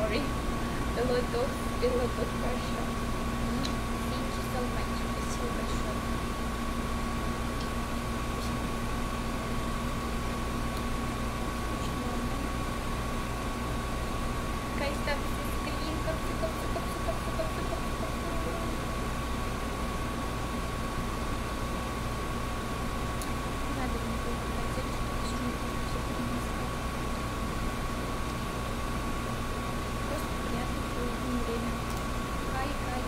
sorry. A lot of pressure. Thank you so much. Спасибо большое. Guys, там скрин, кап. Надо мне показать, что все перенесло. Просто приятно проводить время. Хай.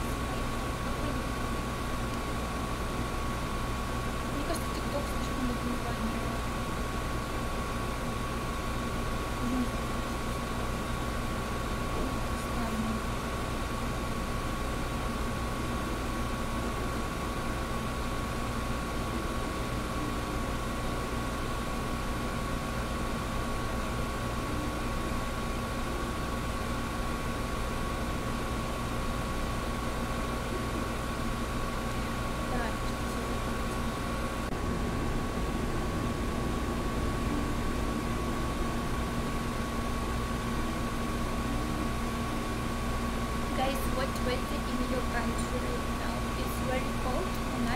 Мне кажется, TikTok слишком одновременно. Guys, what weather in your country right now? It's very cold or not?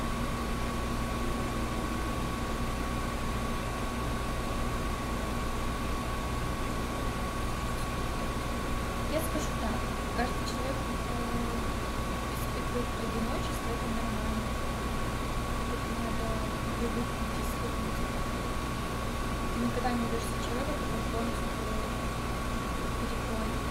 Я скажу так, каждый человек испытывает одиночество, это нормально. Это надо привыкнуть и свыкнуть. Ты никогда не увидишься человека, который полностью перекроет.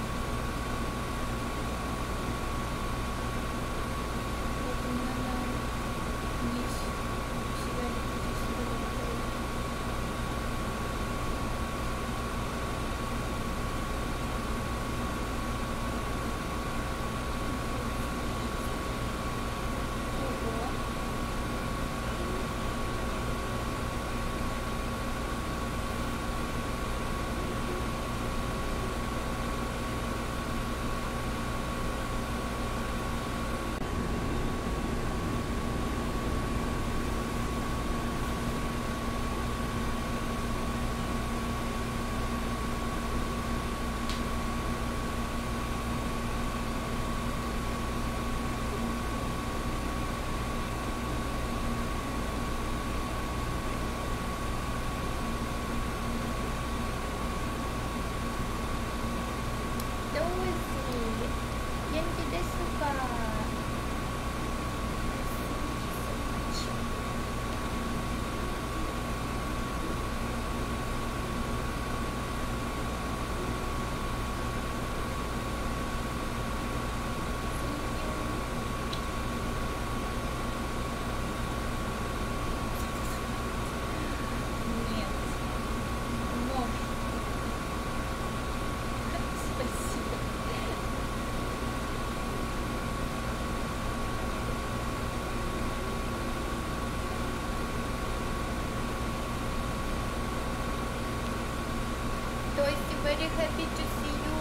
Very happy to see you.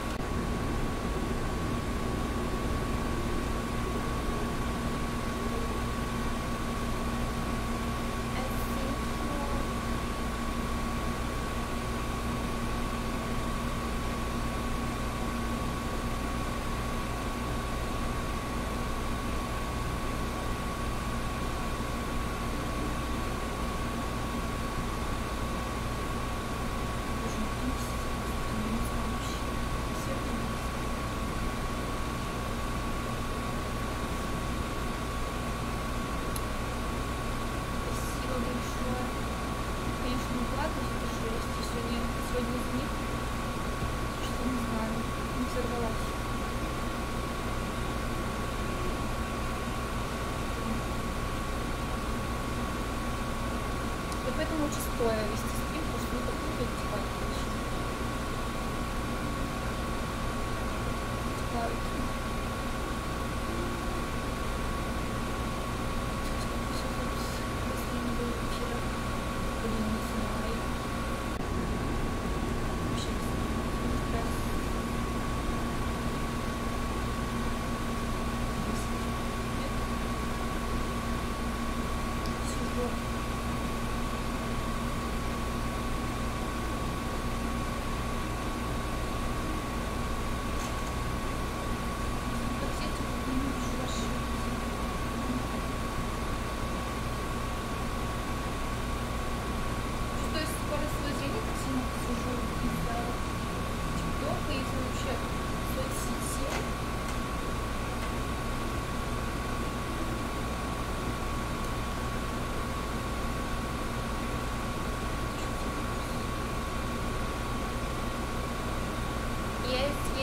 Поэтому лучше стоя вести стрим, потому что не так типа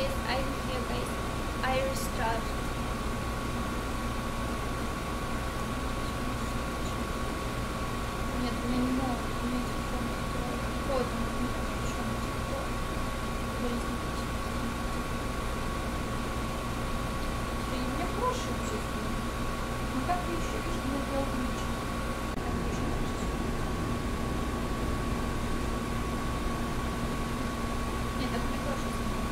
Yes, I'm here, guys. I restart. Нет, у меня не могут. У меня телефон открывает. Вот он, у меня включен телефон. И мне проще честно. Ну как я еще вижу, что я увеличу. Как я еще вижу. Нет, так мне проще.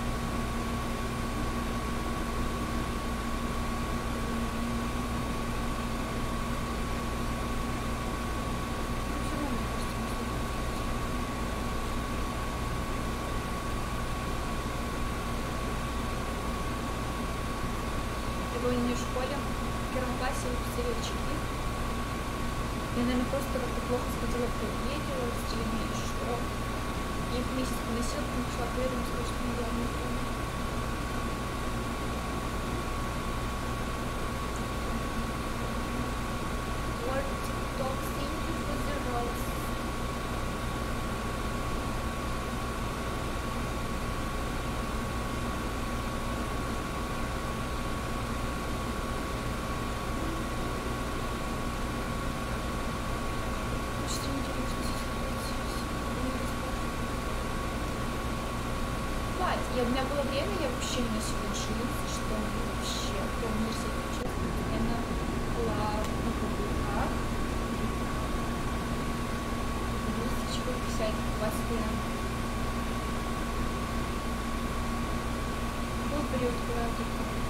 В школе в первом классе выпустили очки. Я, наверное, просто как-то плохо сходила в коллегию с телеми или что. Я их месяц поносила, потом пошла к Вере, сказала, что не главное. World TikTok, thank you for the rose. У меня было время, я вообще не носила джинсы, что вообще по университету, честно, постоянно была на каблуках, блузочках всяких постоянно. Был период, когда я только